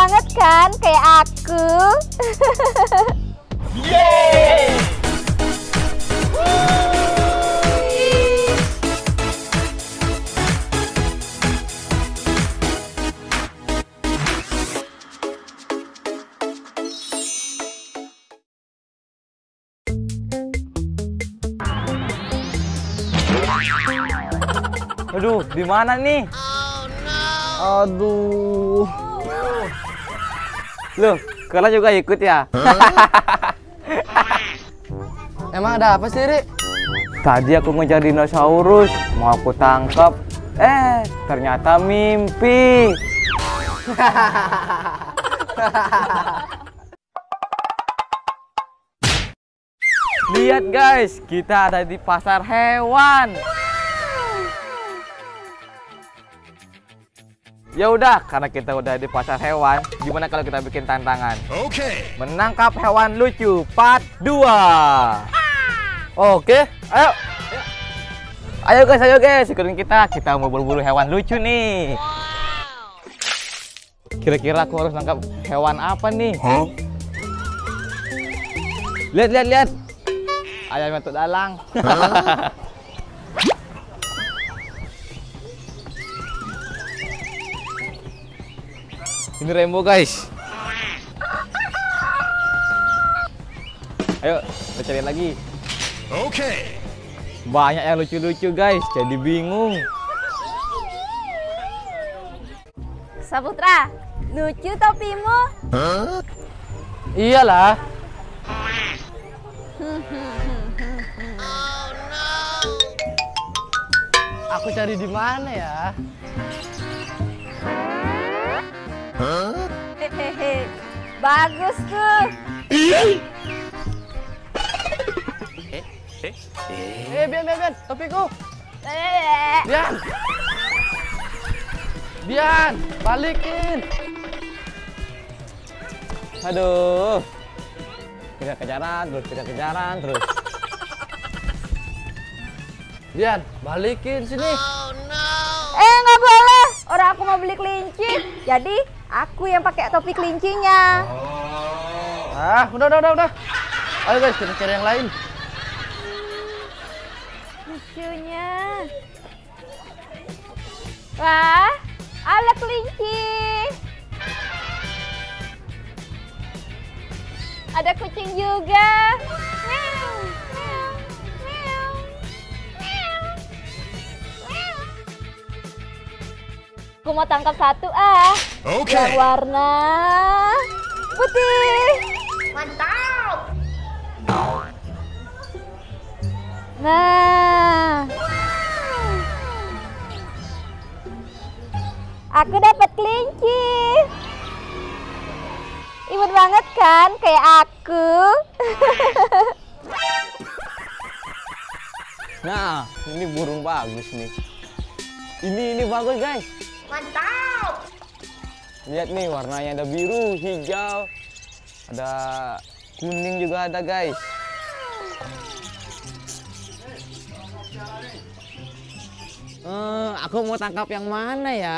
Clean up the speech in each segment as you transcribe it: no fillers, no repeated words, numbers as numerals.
banget kan kayak aku? Yeay! Aduh, di mana nih? Aduh. Loh, kalian juga ikut ya? Emang ada apa sih, Ri? Tadi aku ngejar dinosaurus, mau aku tangkap. Ternyata mimpi. Lihat guys, kita ada di pasar hewan. Ya udah, karena kita udah di pasar hewan, gimana kalau kita bikin tantangan? Oke. Menangkap hewan lucu part 2. Oke, ayo. Ayo guys, ikutin kita. Kita mau berburu hewan lucu nih. Kira-kira aku harus nangkap hewan apa nih? Lihat. Ayam matuk dalang. Ini rainbow guys. Ayo, kita cari lagi. Oke. Banyak yang lucu-lucu guys, jadi bingung. Saputra, lucu topimu. Iyalah. Aku cari di mana ya? Hehehe, bagus tuh. Bian, topiku. Bian, balikin. Aduh. Kejar-kejaran terus. Bian, balikin sini. Nggak boleh. Orang aku mau beli kelinci, jadi aku yang pakai topi kelincinya. Udah. Ayo guys, kita cari yang lain. Lucunya. Wah, ada kelinci. Ada kucing juga. Meow, meow, meow, meow, meow. Aku mau tangkap satu Oke. yang warna putih. Mantap. Nah, aku dapat kelinci. Imut banget kan kayak aku? Nah, ini burung bagus nih. Ini bagus guys. Mantap. Lihat nih, warnanya ada biru, hijau, ada kuning juga ada guys. Aku mau tangkap yang mana ya?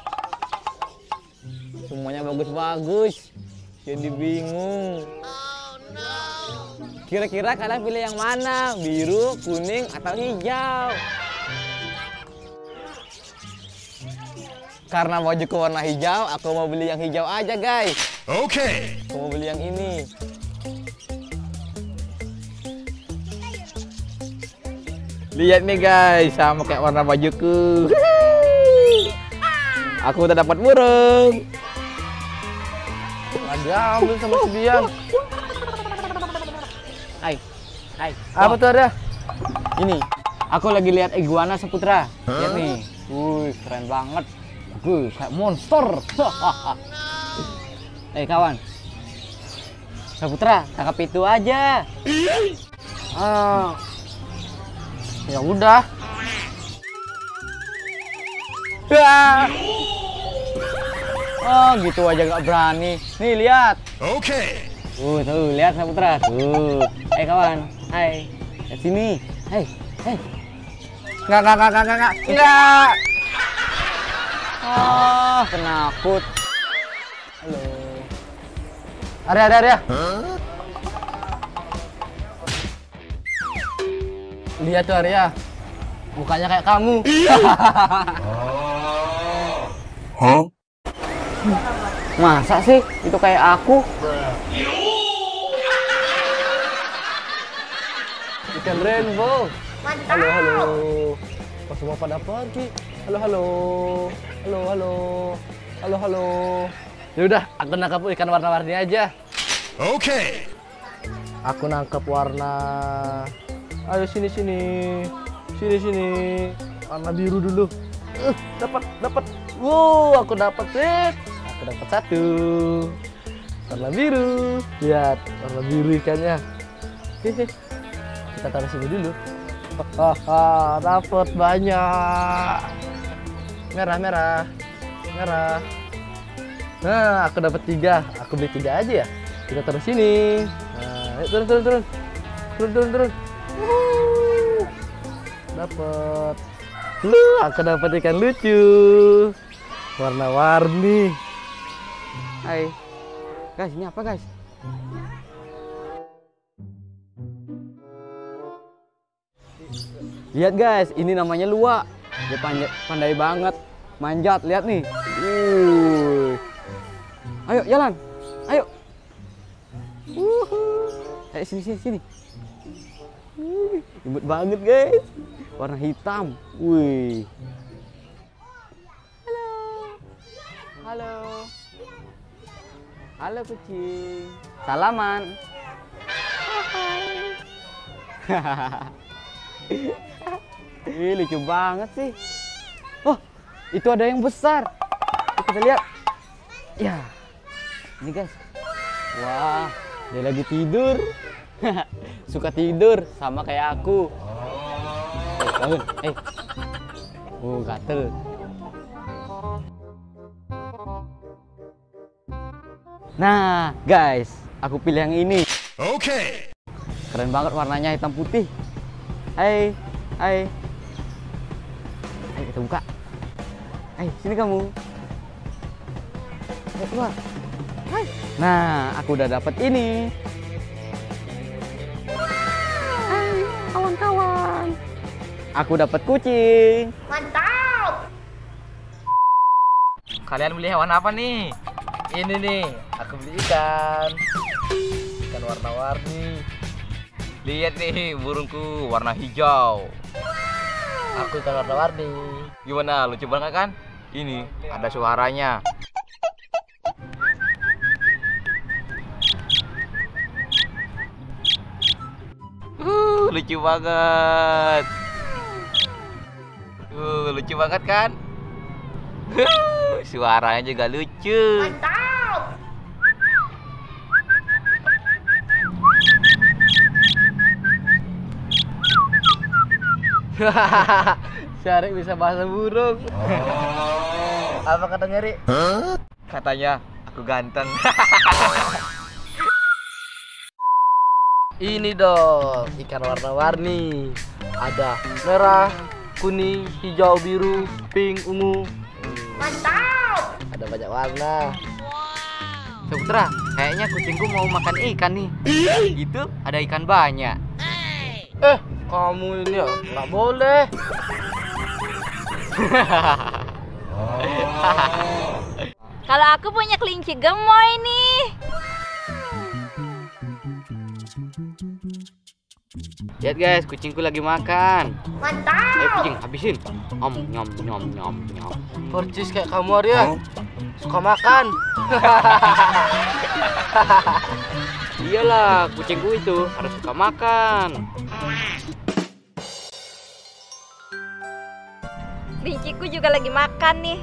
Semuanya bagus-bagus, jadi bingung. Kira-kira kalian pilih yang mana? Biru, kuning, atau hijau? Karena bajuku warna hijau, aku mau beli yang hijau aja guys. Oke. Aku mau beli yang ini. Lihat nih guys, sama kayak warna bajuku. Aku udah dapat burung. Ada ambil sama si Bian. Hai. Apa tuh ada? Ini, aku lagi lihat iguana Saputra. Lihat nih. Wih, keren banget. Kayak monster. Kawan. Saputra, tangkap itu aja. Ya udah. Oh, gitu aja nggak berani. Nih, lihat. Oke. Tuh, lihat Saputra. Tuh. Kawan. Hai. Ke sini. Hai. Enggak. Oh, penakut. Halo. Arya. Lihat tuh Arya, mukanya kayak kamu. Masa sih itu kayak aku? Ikan rainbow. Mantap. Halo. Kok semua pada pergi? Halo. Ya udah, aku nangkap ikan warna-warni aja. Okay. Aku nangkap warna. Ayo sini. Warna biru dulu. Dapat. Wow, aku dapat sih. Aku dapat satu. Warna biru. Lihat, warna biru ikannya. Hehe. Kita taruh sini dulu. Dapat banyak. Merah. Nah, aku dapat 3. Aku beli 3 aja ya. Kita taruh sini. Nah, ayo turun. Dapat. Aku dapat ikan lucu. Warna-warni. Hai. Guys, ini apa guys? Lihat guys, ini namanya luwak. Dia pandai banget manjat, lihat nih. Ayo jalan, ayo. Ayo sini. Imut banget guys, warna hitam. Wih. Halo kucing. Salaman. Ih, lucu banget sih. Oh, itu ada yang besar. Kita lihat. Ya, ini guys. Wah, dia lagi tidur. Suka tidur sama kayak aku. Bangun. Gatel. Nah, guys, aku pilih yang ini. Okay. Keren banget warnanya, hitam putih. Hai. Ayo kita buka. Sini kamu. Ayo keluar. Hai. Nah, aku udah dapat ini. Hai, kawan-kawan. Aku dapat kucing. Mantap. Kalian beli hewan apa nih? Ini nih, aku beli ikan warna-warni. Lihat nih burungku warna hijau. Aku ikan warna-warni. Gimana, lucu banget kan? Ini ada suaranya. Lucu banget. Lucu banget kan? Suaranya juga lucu. Mantap. Syarif bisa bahasa burung. Apa katanya, Ri? Katanya aku ganteng. Ini dong, ikan warna-warni. Ada merah, kuning, hijau, biru, pink, ungu. Mantap. Ada banyak warna. Putra, kayaknya kucingku mau makan ikan nih. Gitu, ada ikan banyak. Kamu ini ya nggak boleh. Kalau aku punya kelinci gemoy nih. Lihat guys, kucingku lagi makan. Mantap. Ayo kucing, habisin. Nyom. Percis kayak kamu, Arya. Suka makan. Iyalah, kucingku itu harus suka makan. Kelinciku juga lagi makan nih.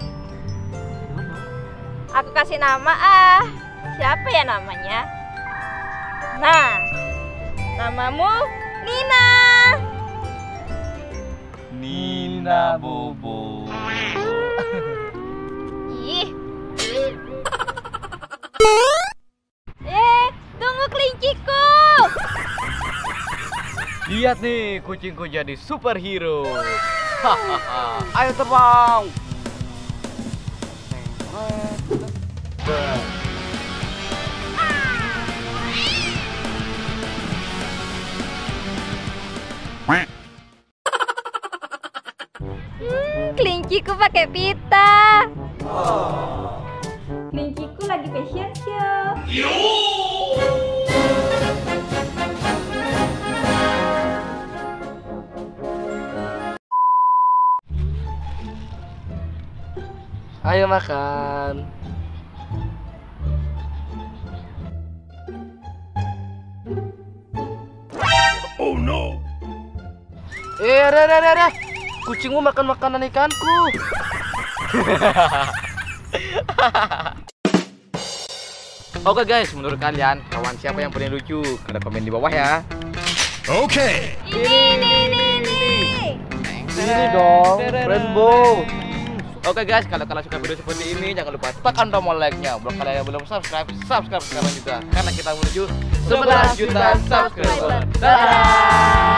Aku kasih nama Siapa ya namanya? Nah, namamu Nina. Nina Bobo. Ih. Tunggu kelinciku. Lihat nih, kucingku jadi superhero. Ayo terbang. pakai pita. Kelinciku lagi fashion show. Ayo makan. Oh no! Ada. Kucingmu makan makanan ikanku. Oke guys, menurut kalian kawan siapa yang paling lucu? Ada komen di bawah ya. Okay! Ini dong, Rainbow. Oke guys, kalau kalian suka video seperti ini jangan lupa tekan tombol like-nya. Buat kalian yang belum subscribe sekarang juga karena kita menuju 11 juta subscriber. Dadah.